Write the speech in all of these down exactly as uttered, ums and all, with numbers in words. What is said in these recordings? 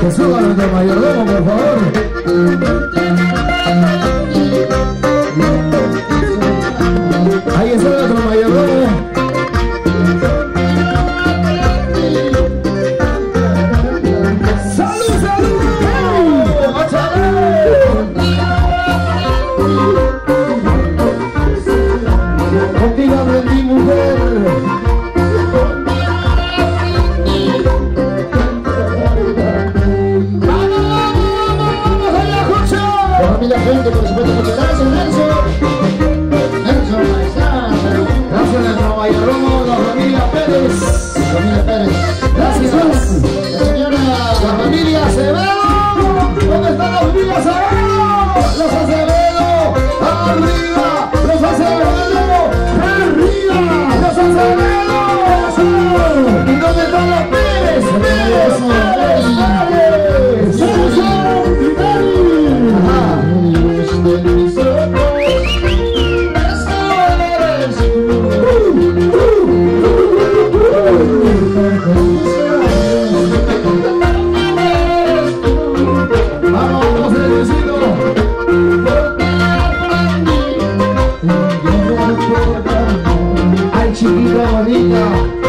se suba nuestro mayordomo, por favor. Ahí está nuestro mayordomo. ¡Salud, salud! Contigo aprendí, mujer. La gente, por supuesto, muchas gracias, Nelson. Nelson, ahí está. Gracias a nuestro mayordomo, la familia Pérez. Familia Pérez. Gracias. La señora, la familia Acevedo. ¿Dónde está la familia Acevedo? Los Acevedo, arriba. Los Acevedo, arriba. Los Acevedo. ¿Y dónde están los Pérez? Pérez, Pérez, Pérez. Ay, chiquita bonita.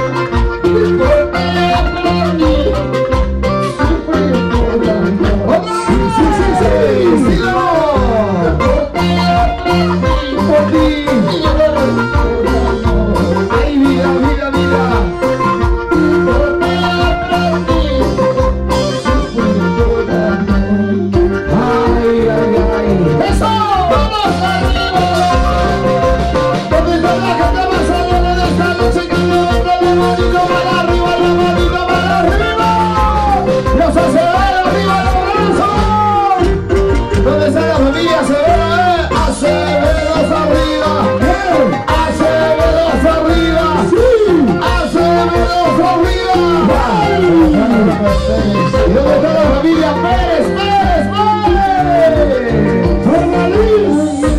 ¿Y dónde está la familia Pérez? ¡Pérez! ¡Pérez! ¡Formalís!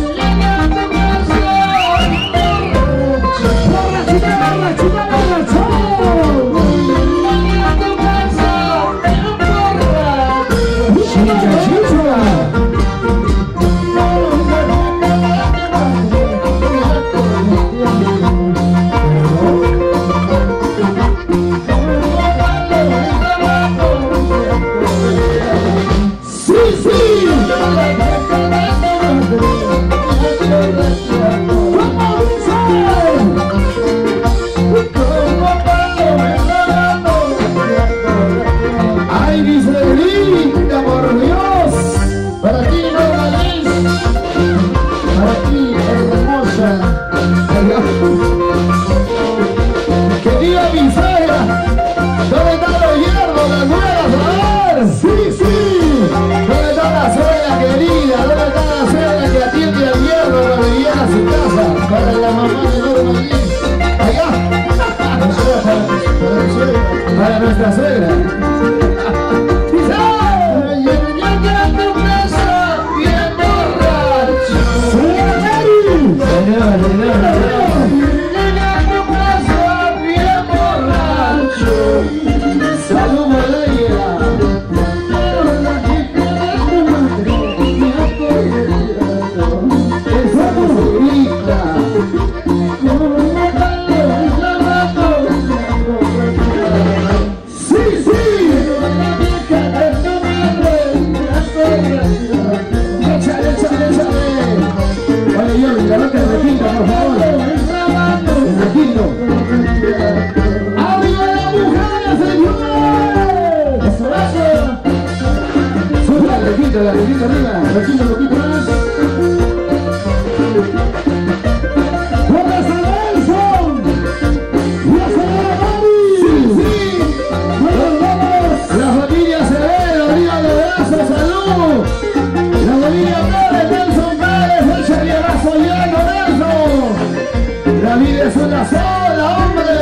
¡Borra, chica, borra, chica, borra, chica, chica, chica! Querida mi suegra, ¿dónde están los hierros, las nuevas? A ver, sí, sí. ¿Dónde está la suegra querida? ¿Dónde está la suegra que atiende al hierro cuando viene a su casa? Para la mamá de Norma Liz. Allá. Para nuestra suegra. Señora, señora. Salud, Valeria. Esa musiquita. Sí, sí. Échale, échale, échale. Oye, yo, la loca de requinto, por favor. El requinto. ¡Arriba la mujer, señores! ¡Eso, eso! Sube la requinto, la requinto arriba. Requinto un poquito más. ¡Por esa Nelson! ¡Y a señora Mari! ¡Sí, sí! ¡Nos vamos! La familia Acevedo, arriba los brazos, salud. La familia Pérez, Nelson Pérez, échale abrazo lleno, Nelson. La vida es una sola, hombre.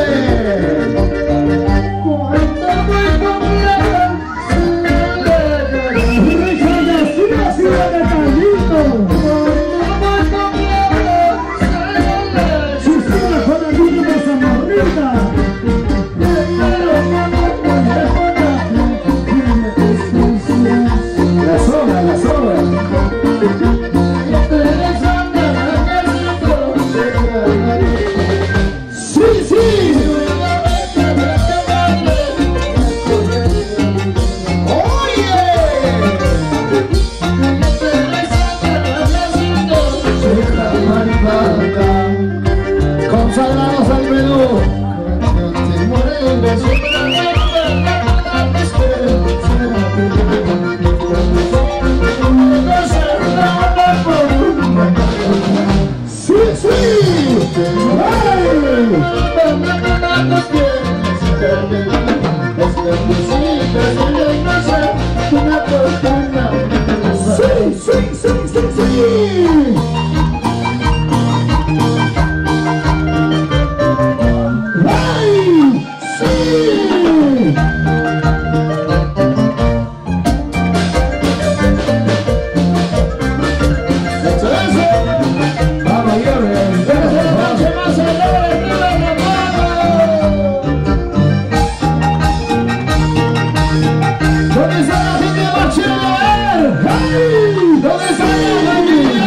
¿Dónde está la gente de Marchero? A ver. ¡Hey! ¿Dónde está la familia?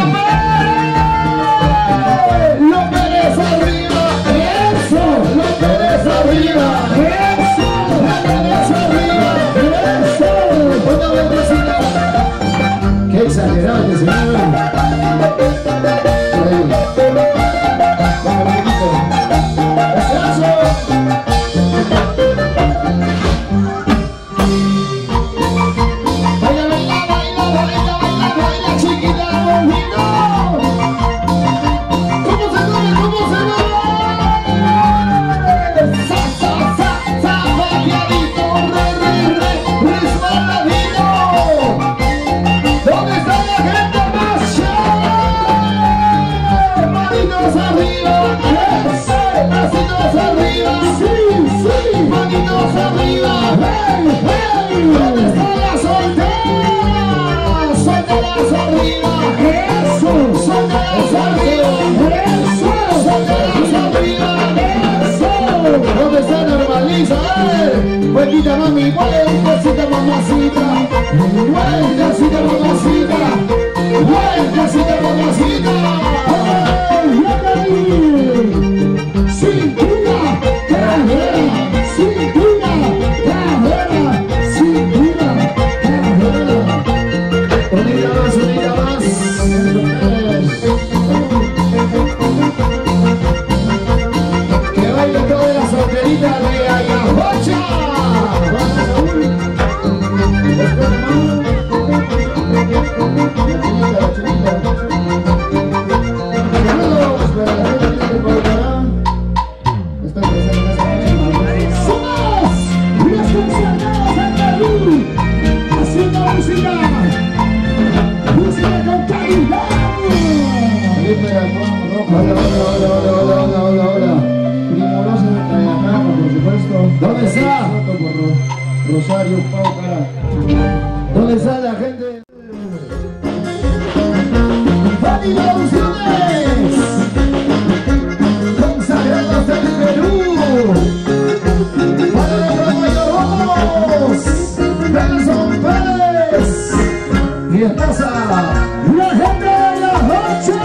¡Lo Pérez arriba! ¡Eso! ¡Lo Pérez arriba! ¡Eso! ¡Lo Pérez arriba! ¡Eso! ¡Una bendecida! ¡Qué exagerado este señor! Vueltita mami, vueltacita mamacita, vueltacita mamacita, vueltacita mamacita. Cintura, carrera, cintura, carrera, cintura, carrera. Unida más, unida más. Que baile toda la solterita de Ayahocha. ¿Dónde está? Rosario, Pau, cara. ¿Dónde está la gente? ¡Familiaciones! Consagrados del Perú. Para los Ramayos, Nelson Pérez y esposa, la gente de la Hocha.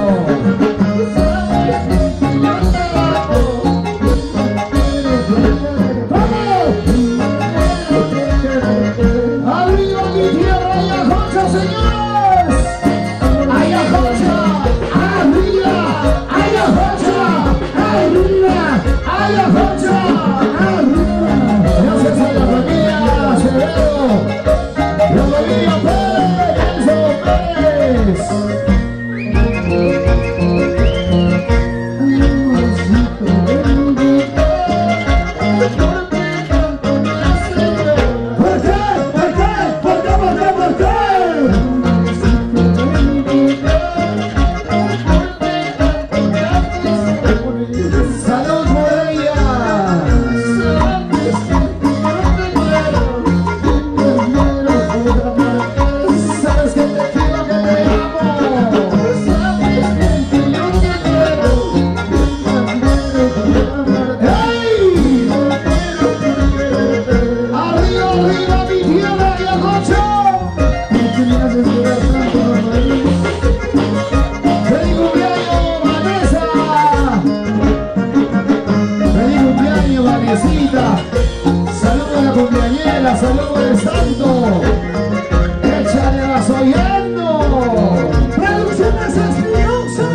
Arriba mi tierra, Ayajocha, señores. Ayajocha, arriba, Ayajocha, arriba, Ayajocha, arriba. Gracias a la familia Acevedo, la familia Pérez, Enzo Pérez. Saludos a la cumpleañera, saludos del santo. Échale vas oyendo. Producciones Espinosa.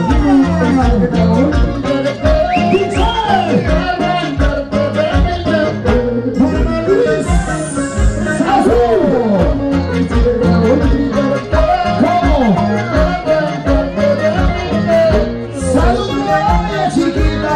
Juana Luis Azul. Saludos a la chiquita.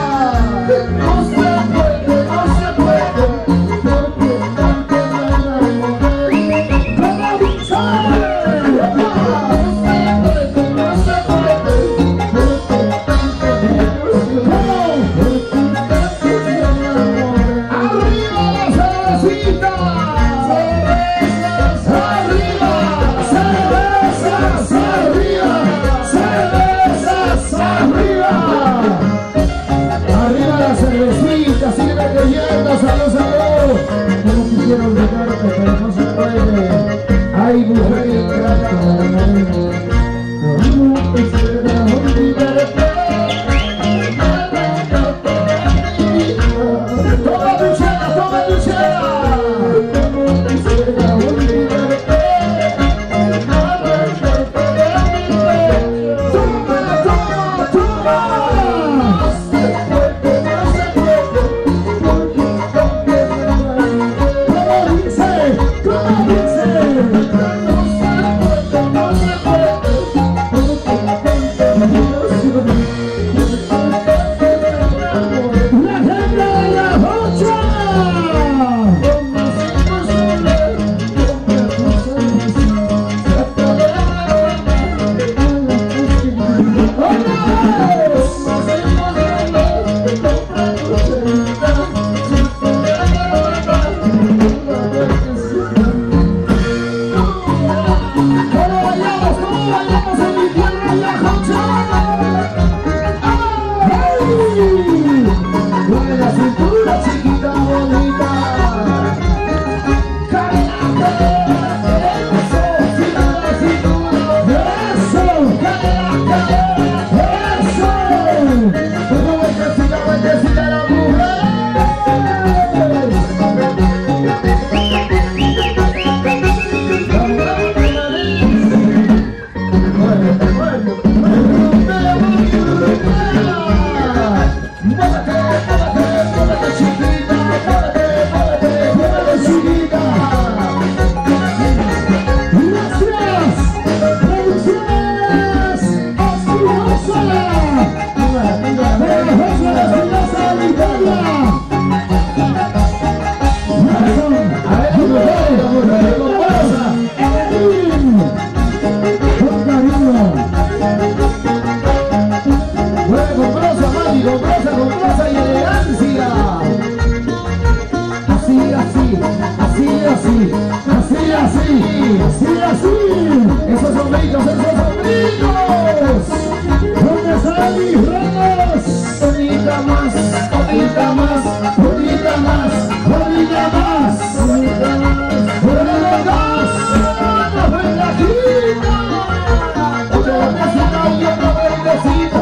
Salud, salud. No quisiera olvidarte, pero no se puede. Ay, mujer ingrata. No quisiera olvidarte. Toma luchera, toma luchera. No quisiera olvidarte. Toma, toma, toma. La cintura chiquita bonita. así, así, así, así, así. Esos son brillos, esos son brillos. ¿Dónde están mis ramos? Bonita más, bonita más, bonita más, bonita más, bonita más, bonita más. Una bailarina, una bailecita y una bailecita.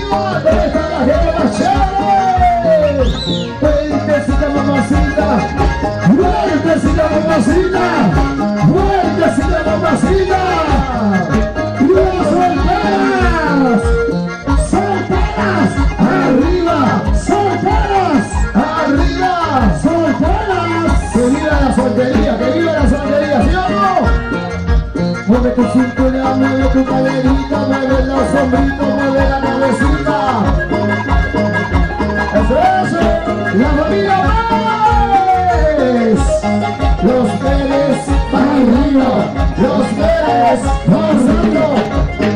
arriba, ¿dónde está la gente más chévere? Fuertecita mamacita, fuertecita mamacita, fuertecita mamacita. Las solteras, solteras, arriba, solteras, arriba, solteras. Que viva la soltería, que viva la soltería, ¿sí o no? Mueve tu cintura, mueve tu caderita, mueve los sombritos, mueve la navecita. Eso es, la familia Pérez. Los Pérez para arriba, los Pérez pasando.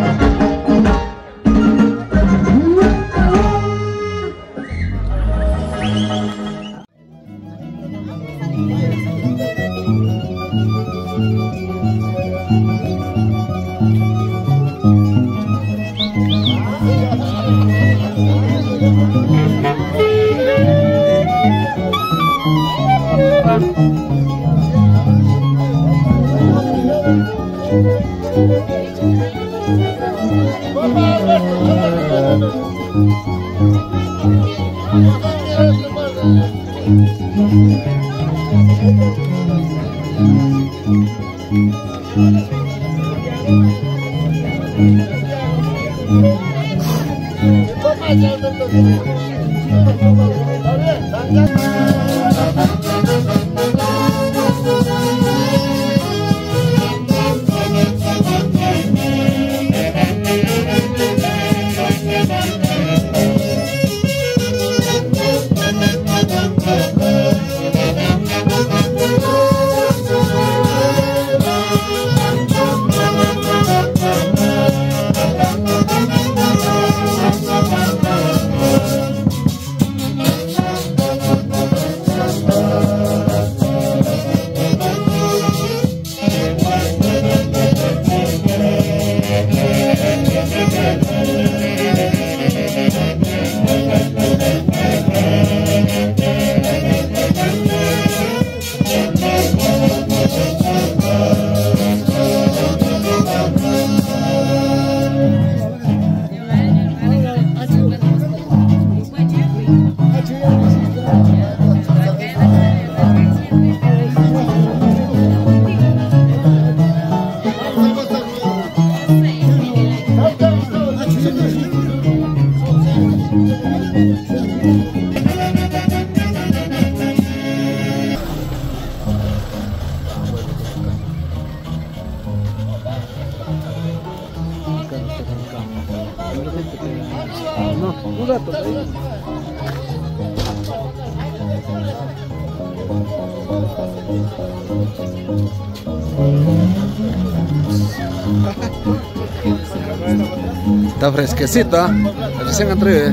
Está fresquecita, recién entré.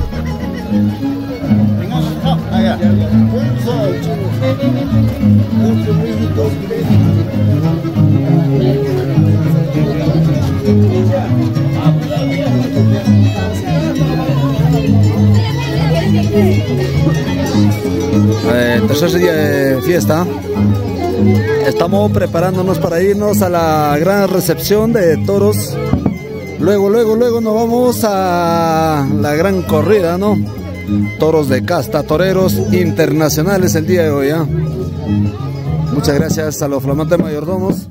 Eh, tercer día de fiesta. Estamos preparándonos para irnos a la gran recepción de toros. Luego, luego, luego nos vamos a la gran corrida, ¿no? Toros de casta, toreros internacionales el día de hoy, ¿eh? Muchas gracias a los flamantes mayordomos.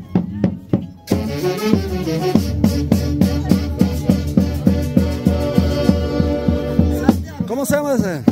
¿Cómo se llama ese?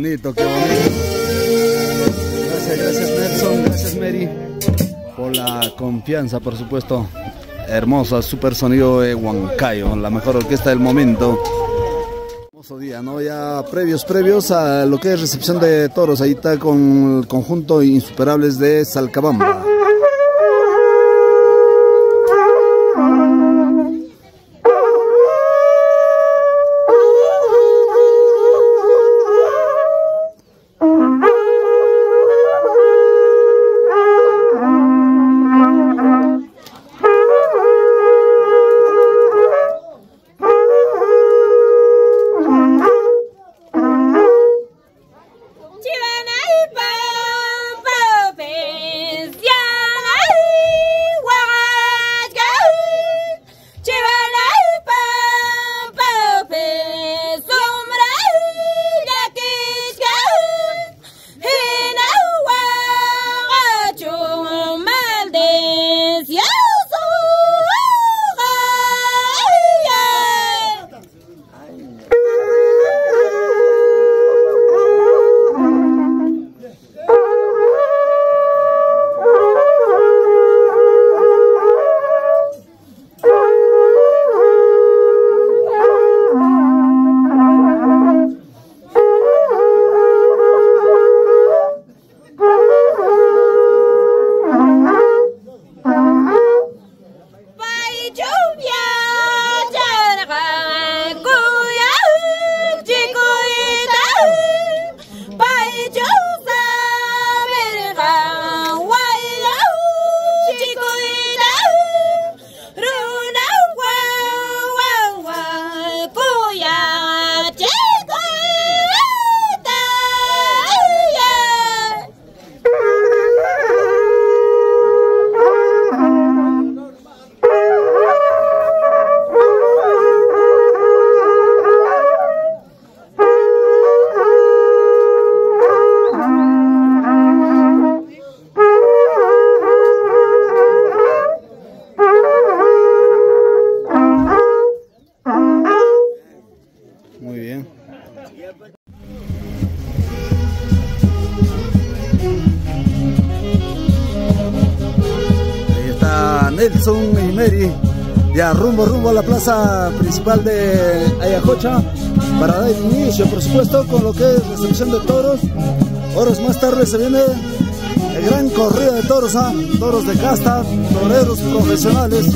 bonito, qué bonito. Gracias, gracias Nelson, gracias Mary por la confianza, por supuesto. Hermosa, super sonido de Huancayo, la mejor orquesta del momento. Hermoso día, ¿no? Ya previos, previos a lo que es recepción de toros. Ahí está con el conjunto Insuperables de Salcabamba. Nelson y Mary, ya rumbo rumbo a la plaza principal de Ayacocha para dar inicio, por supuesto, con lo que es recepción de toros. Horas más tarde se viene el gran corrido de toros, ¿ah? Toros de casta, toreros profesionales.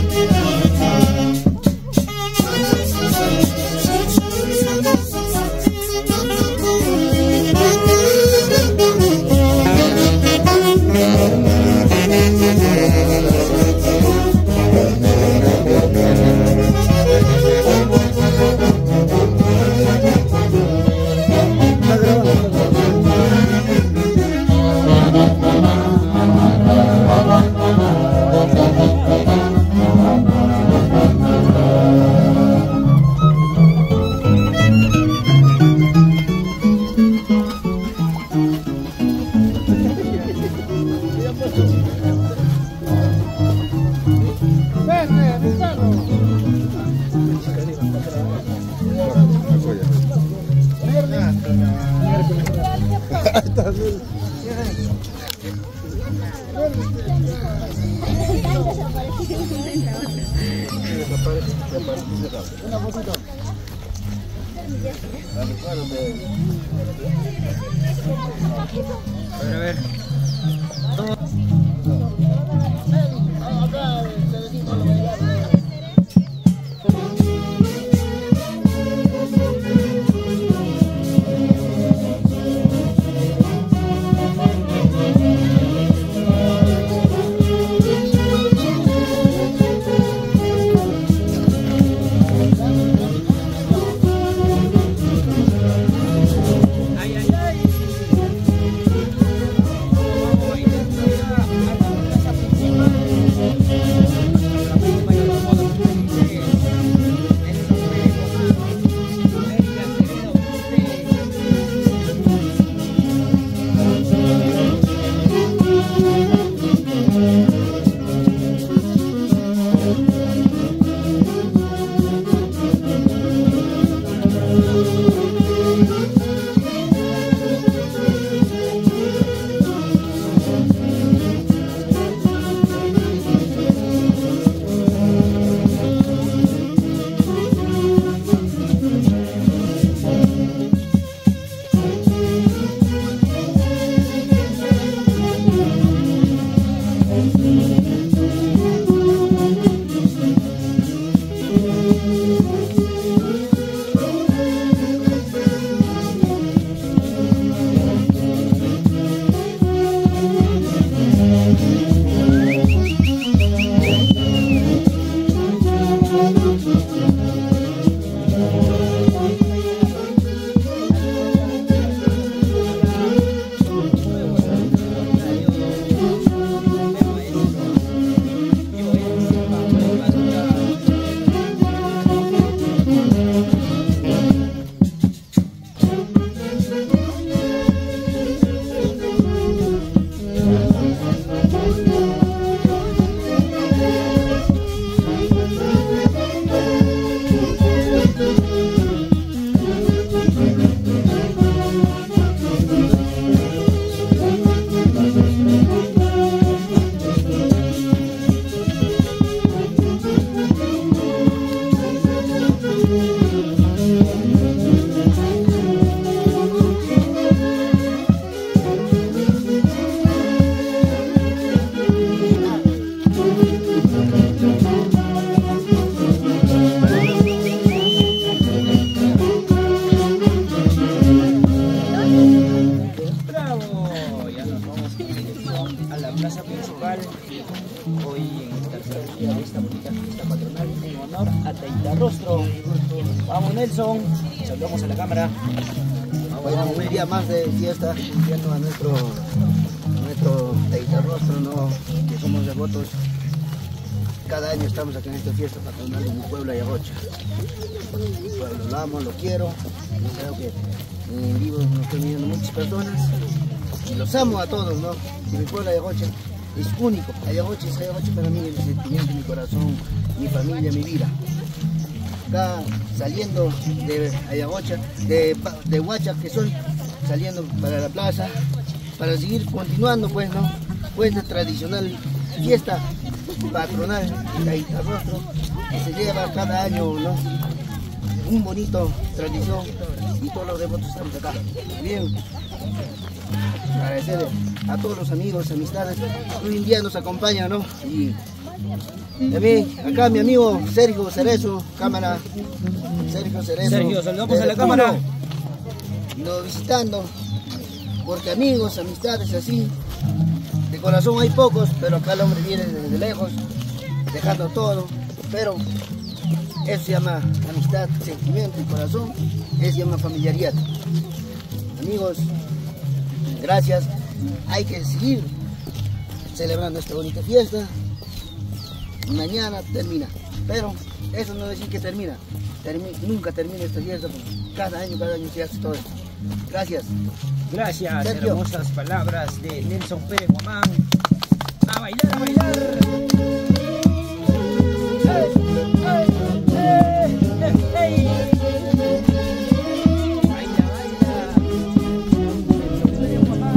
Una fotito. A ver. Hoy en el tercer día de esta bonita fiesta patronal en honor a Teitarrostro. Vamos, Nelson, saludamos a la cámara. Bueno, un día más de fiesta, cumpliendo a nuestro, nuestro Teitarrostro, ¿no? Que somos devotos. Cada año estamos aquí en esta fiesta patronal en mi pueblo, Ayagocha. Mi pueblo lo amo, lo quiero. Yo creo que en vivo nos están viendo muchas personas. Y los amo a todos, ¿no? Y mi pueblo, Ayagocha, es único. Ayagocha es Ayagocha para mí, el sentimiento, mi corazón, mi familia, mi vida. Acá saliendo de Ayagocha, de, de Huacha, que soy, saliendo para la plaza, para seguir continuando, pues, ¿no? Pues la tradicional fiesta patronal de Teitarrostro, que se lleva cada año, ¿no? Un bonito tradición, y todos los devotos estamos acá. Bien, agradecer a todos los amigos, amistades, hoy en día nos acompañan, ¿no? Y a mí, acá mi amigo Sergio Cerezo, cámara, Sergio Cerezo. Sergio, saludamos a la cámara. Lo visitando, porque amigos, amistades así, de corazón hay pocos, pero acá el hombre viene desde lejos, dejando todo, pero eso se llama amistad, sentimiento y corazón, eso se llama familiaridad. Amigos, gracias, hay que seguir celebrando esta bonita fiesta. Mañana termina, pero eso no decir que termina, Termi nunca termina esta fiesta, porque cada año, cada año se hace todo esto. Gracias. Gracias, Sergio. Hermosas palabras de Nelson Pérez Guamán. A bailar, a bailar. ¡Hey, hey, hey, hey, hey! Baila, baila. Nelson Pérez Guamán.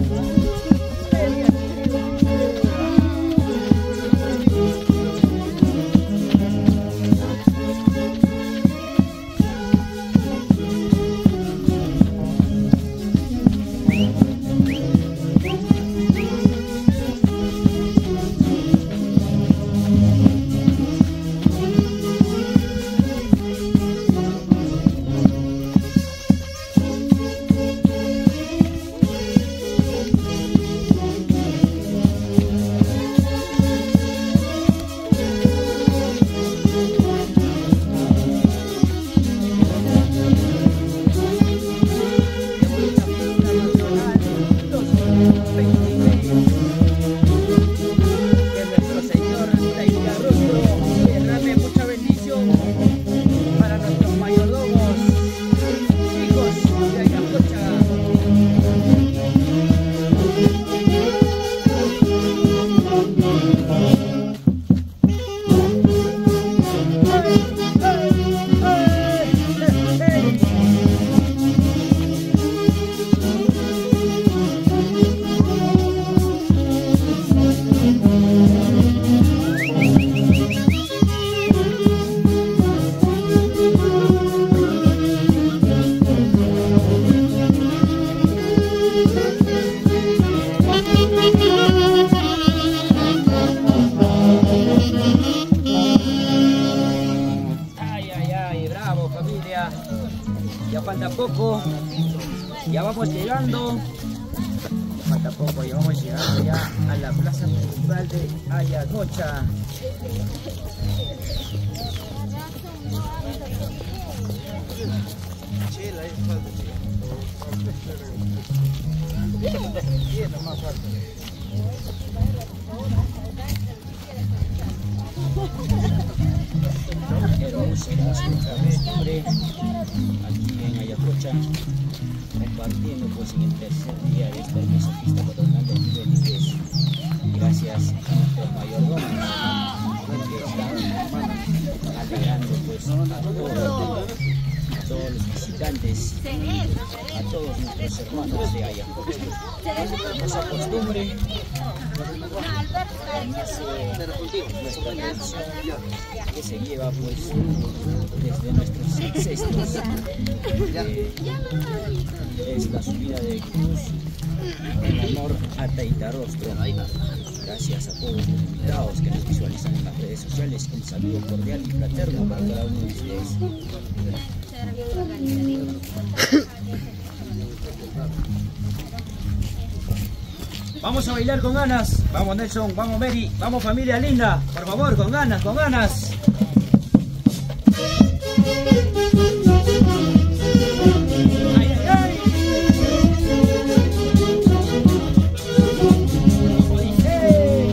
ya, ya falta poco, ya vamos llegando, ya falta poco, ya vamos llegando ya a la plaza municipal de Ayacocha. Hermoso, hermoso costumbre aquí en Ayacocha, compartiendo pues en el tercer día de esta hermosa fiesta patronal de Río Líquez. Gracias a nuestros mayordomos que están alegrando pues a todos, a todos los visitantes, a todos nuestros hermanos de Ayacocha. Esa costumbre nuestra tradición que se lleva pues desde nuestros ancestros, eh, es la subida de cruz en honor a Teitarostro. Gracias a todos los invitados que nos visualizan en las redes sociales, un saludo cordial y fraterno para cada uno de ustedes. Vamos a bailar con ganas, vamos Nelson, vamos Mary, vamos familia linda, por favor, con ganas, con ganas. Ay, ay, ay. Como dice.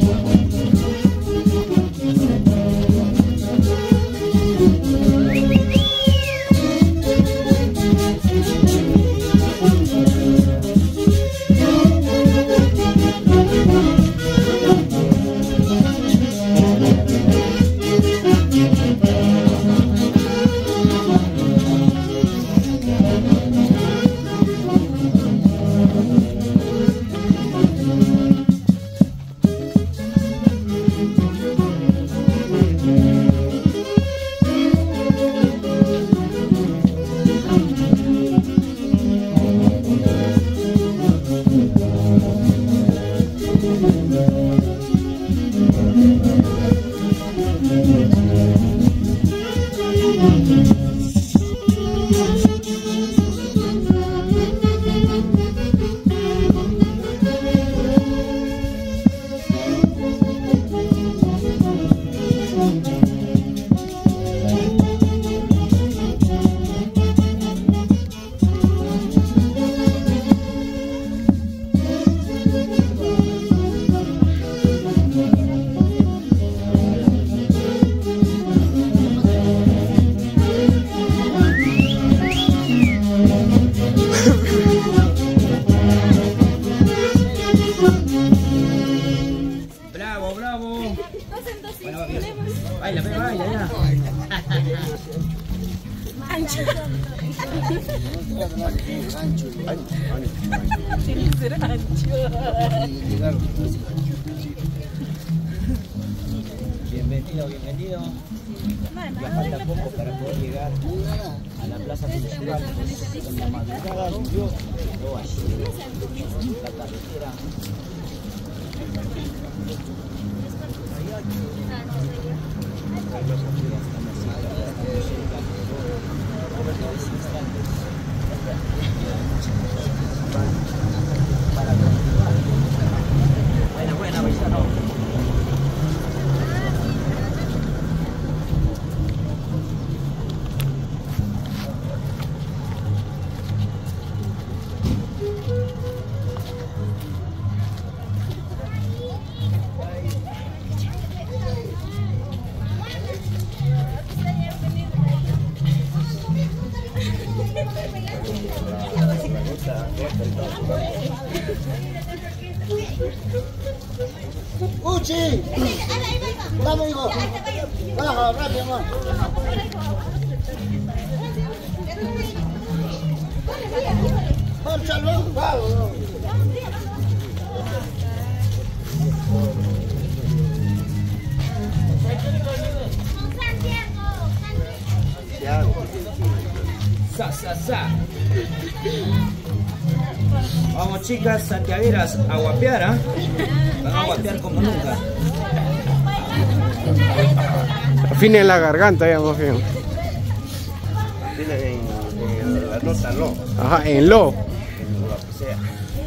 Baila, baila, baila, ya. Ancho. Tiene que ser ancho. Bienvenido, bienvenido. Ya falta poco para poder llegar a la plaza principal. Con la madrugada llovió, todo así. La carretera. Buena, buena, paisano. ¡Uchi! ¡Vamos, hijo! ¡Baja, rápido, amor! ¡Vamos, Salvador! ¡Vamos! Sa, sa, sa. Vamos chicas santiagueras a guapear, ¿ah? ¿eh? Van a guapear como nunca. Afinen la garganta ya, más bien. Tiene en, en la nota lo. Ajá, en lo. En lo que sea.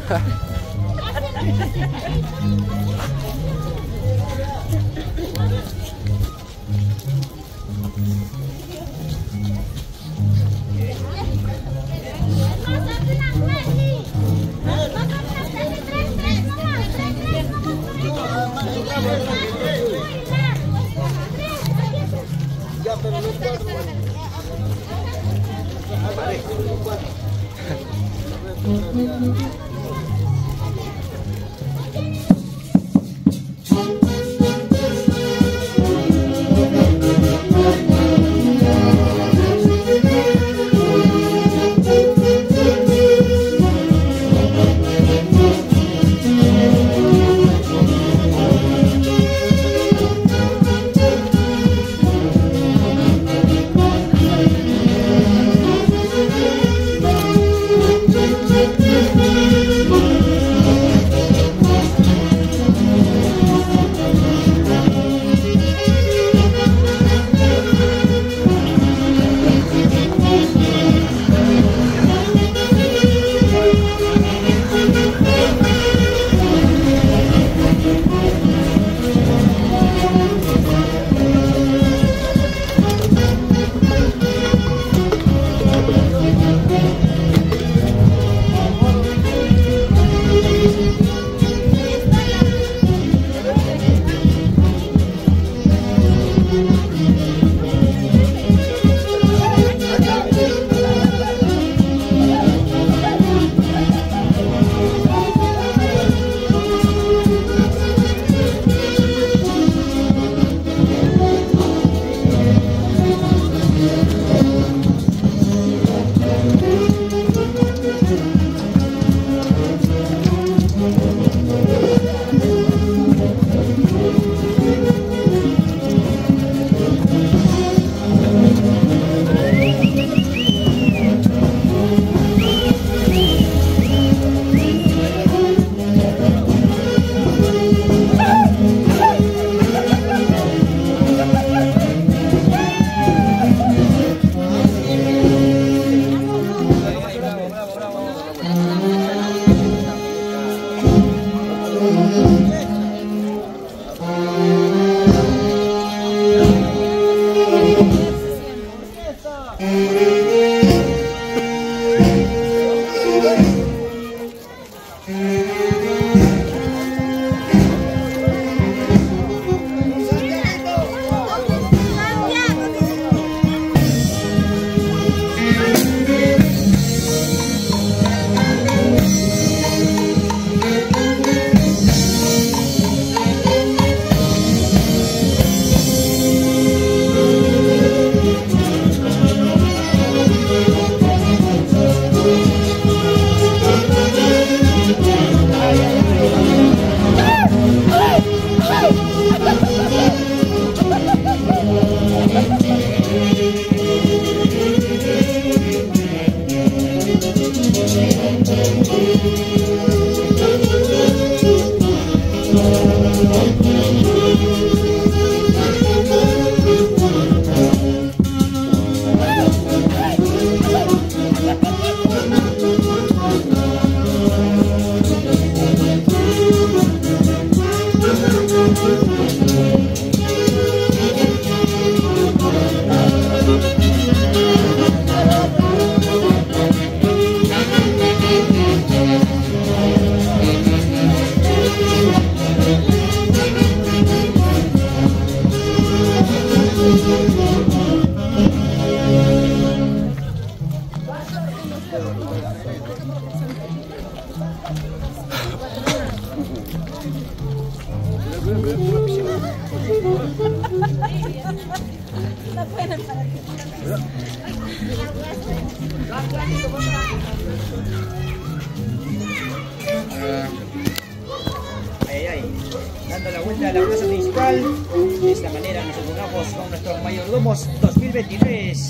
Ay, ay, dando la vuelta a la plaza principal. De esta manera nos encontramos con nuestros mayordomos dos mil veintitrés.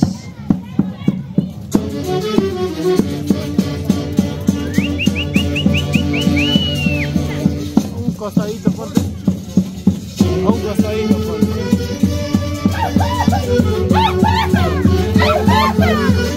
Un costadito fuerte. A un costadito fuerte.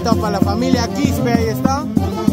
bonito para la familia Quispe, ahí está.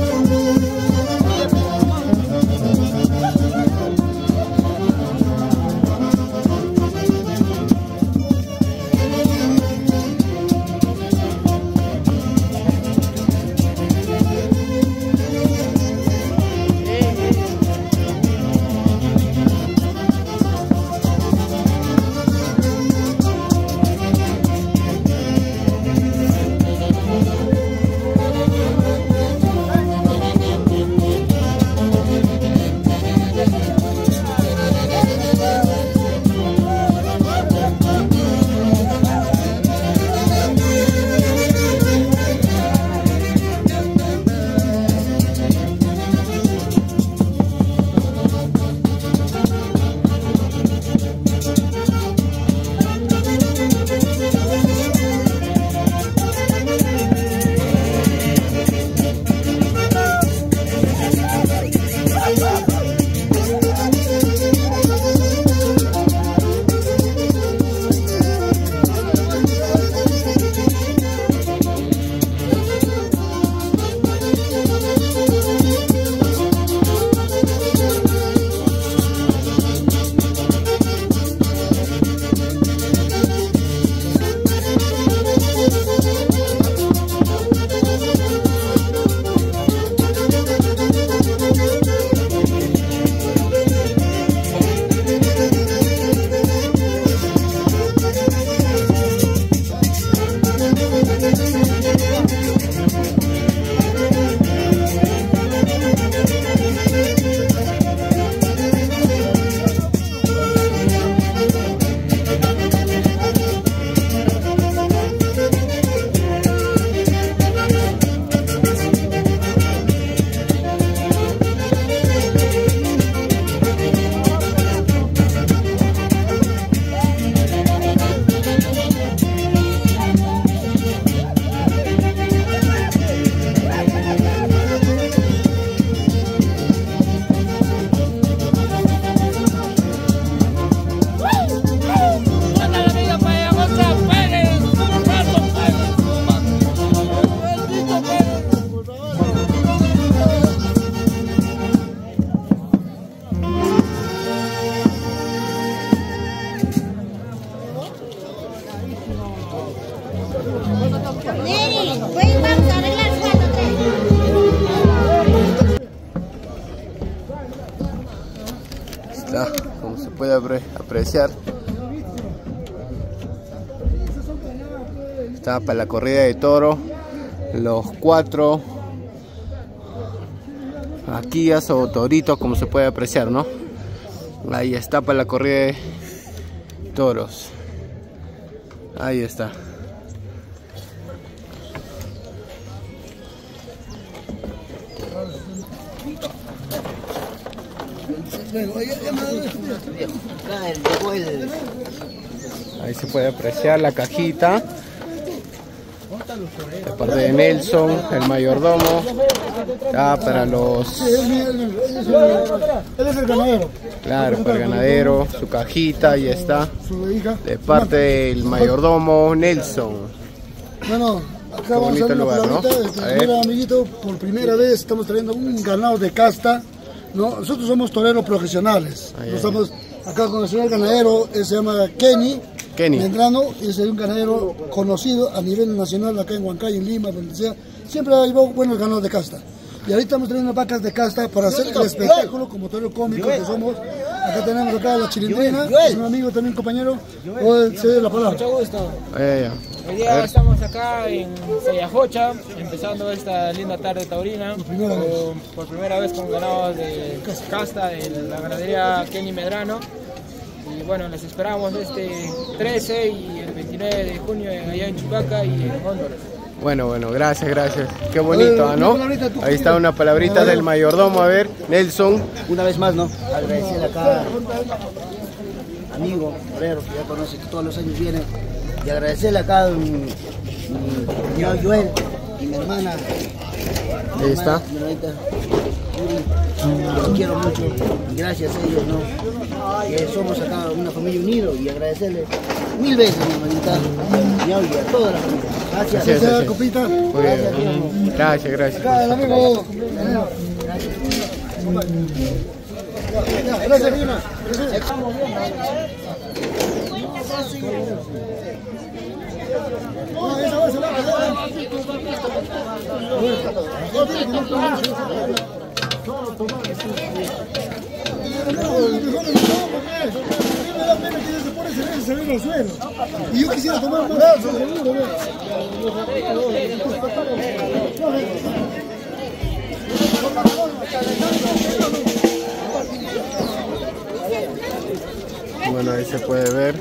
Está, como se puede apre apreciar, está para la corrida de toro, los cuatro vaquillas o toritos, como se puede apreciar, ¿no? Ahí está para la corrida de toros. Ahí está. Ahí se puede apreciar la cajita de parte de Nelson, el mayordomo. Ah, para los... Él es el ganadero. Claro, para el ganadero, su cajita, ahí está. De parte del mayordomo Nelson. Bueno, acá Qué vamos a bonito hacer una lugar, ¿no? palabrita. A ver. Mira, amiguito, por primera vez estamos trayendo un ganado de casta, ¿no? Nosotros somos toreros profesionales. Ay, No ay. Estamos acá con el señor ganadero, él se llama Kenny. Kenny. Medrano, es un ganadero conocido a nivel nacional acá en Huancayo, en Lima, donde sea. Siempre ha llevado buenos ganados de casta. Y ahorita estamos trayendo vacas de casta para hacer el espectáculo como torero cómico que somos. Acá tenemos acá a la Chilindrina, es un amigo también, compañero. Hoy se la palabra. Mucho gusto. Ahí, Hoy día estamos acá en Sayajocha, empezando esta linda tarde taurina. Por primera vez. Por primera vez con ganados de casta de la ganadería Kenny Medrano. Y bueno, les esperamos este trece y el veintinueve de junio allá en Chupaca y en Honduras. Bueno, bueno, gracias, gracias. Qué bonito, ¿no? Ahí está una palabrita del mayordomo, a ver, Nelson. Una vez más, ¿no? Agradecer acá amigo, torero, que ya conoce, que todos los años viene. Y agradecerle acá a mi, mi señor Joel y mi hermana Ahí está. Mi hermanita Yuri, los quiero mucho. Y gracias a ellos, ¿no? Que somos acá una familia unida y agradecerles mil veces, mi hermanita. Y a toda la familia. Gracias. Gracias, gracias. Copita. Muy bien. Gracias, gracias. Acá el amigo. Gracias, Lima. Y yo quisiera tomar más, seguro, Bueno, ahí se puede ver.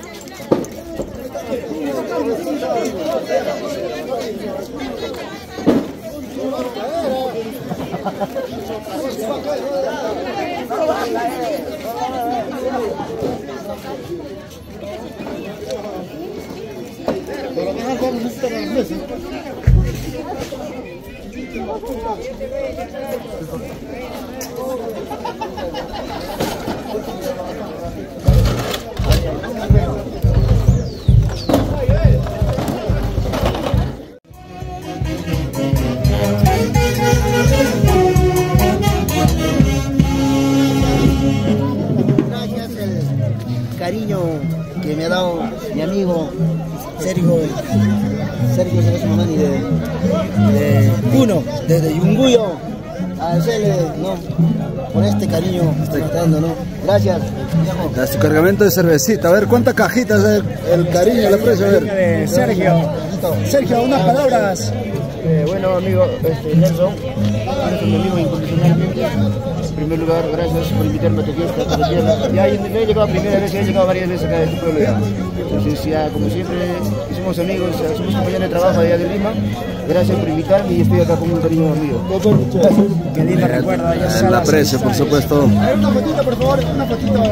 Gracias el cariño que me ha dado mi amigo Sergio, Sergio Sergio de, de Puno, desde Yunguyo, a hacerle, ¿no? Por este cariño que estoy dando, ¿no? Gracias, viejo. A su cargamento de cervecita. A ver, ¿cuántas cajitas el, el cariño, el aprecio? A ver. de Sergio. Sergio, unas palabras. Eh, bueno, amigo este, Nelson, eres mi amigo incondicionalmente. En primer lugar, gracias por invitarme a tu fiesta, a tu tierra. Ya he llegado primera vez, ya he llegado varias veces acá de tu pueblo ya. Entonces, ya, como siempre, somos amigos, somos compañeros de trabajo allá de Lima. Gracias por invitarme y estoy acá con un cariño amigo. Que Lima recuerda, ya El aprecio, por supuesto. A ver, una fotito, por favor, una fotito.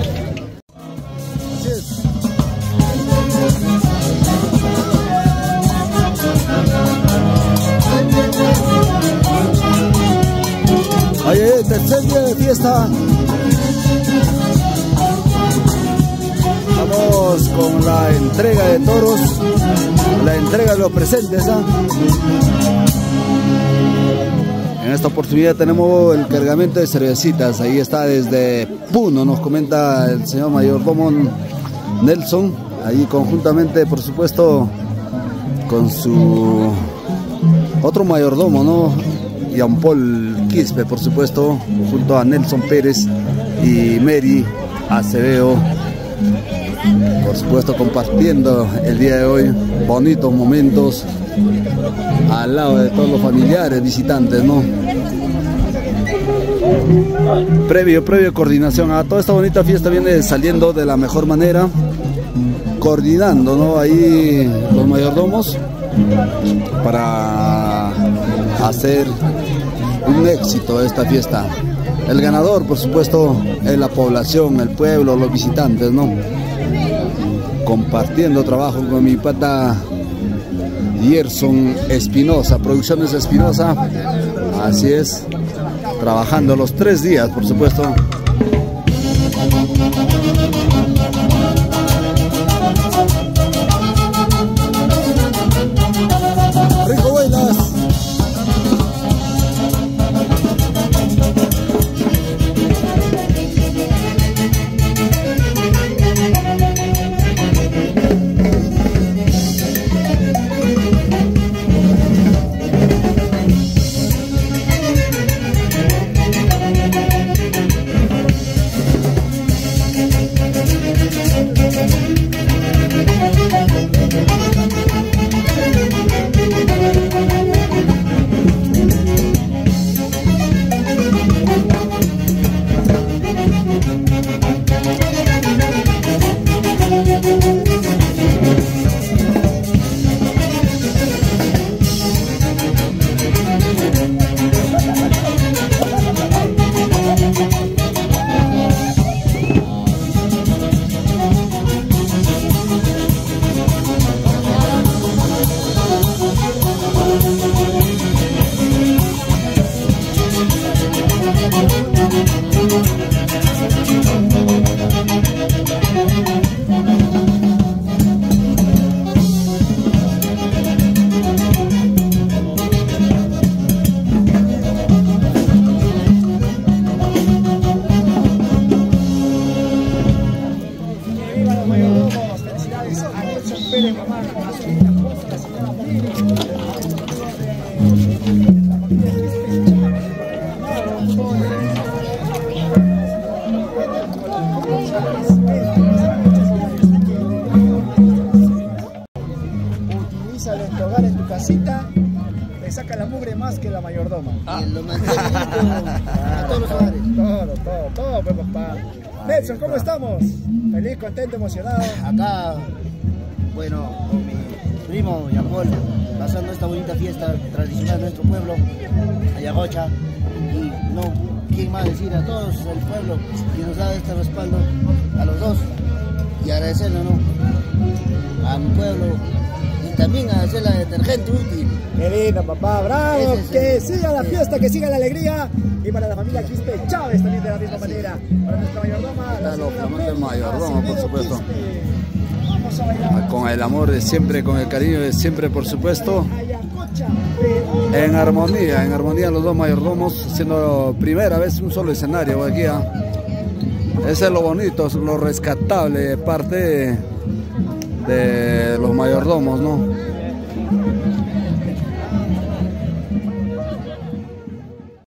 Así es. Ay, ay, tercer día de fiesta. Vamos con la entrega de toros, la entrega de los presentes, ¿ah? En esta oportunidad tenemos el cargamento de cervecitas. Ahí está desde Puno, nos comenta el señor mayordomo Nelson. Ahí conjuntamente, por supuesto, con su otro mayordomo, ¿no? Jean Paul Quispe, por supuesto, junto a Nelson Pérez y Mary Acevedo, por supuesto, compartiendo el día de hoy bonitos momentos al lado de todos los familiares, visitantes, ¿no? Previo, previo coordinación a toda esta bonita fiesta viene saliendo de la mejor manera, coordinando, ¿no? Ahí los mayordomos para hacer un éxito de esta fiesta. El ganador, por supuesto, es la población, el pueblo, los visitantes, ¿no? Compartiendo trabajo con mi pata Gerson Espinosa, Producciones Espinosa. Así es, trabajando los tres días, por supuesto. Rico, buenas. tu hogar, en tu casita, te saca la mugre más que la mayordoma. Y lo mantiene limpio a todos los hogares. Todo, todo, todo, pues, papá. Nelson, ¿cómo estamos? Feliz, contento, emocionado. Acá, bueno, con mi primo Yapol, pasando esta bonita fiesta tradicional de nuestro pueblo, Ayagocha. Y no, ¿quién más decir? A todos el pueblo que nos da este respaldo, a los dos. Y agradecerlo, ¿no? A mi pueblo. Y también agradecer la detergente útil. Qué lindo, papá, bravo. Ese es Que el- siga la sí. fiesta, que siga la alegría. Y para la familia Quispe Chávez también de la misma manera. Para nuestra mayordoma, la Claro, señora flamante Meli mayordoma, por Acevedo supuesto. Quispe. Vamos a bailar. Con el amor de siempre, con el cariño de siempre, por supuesto. Ayacocha, Perú. En armonía, en armonía los dos mayordomos, siendo primera vez un solo escenario aquí. ¿Ah? Ese es lo bonito, es lo rescatable, parte de, de los mayordomos, ¿no?